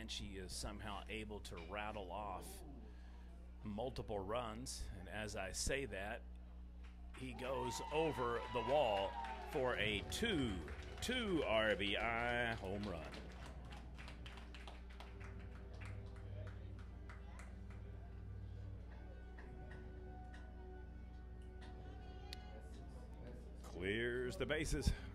Comanche is somehow able to rattle off multiple runs. And as I say that, he goes over the wall for a 2 RBI home run. Clears the bases.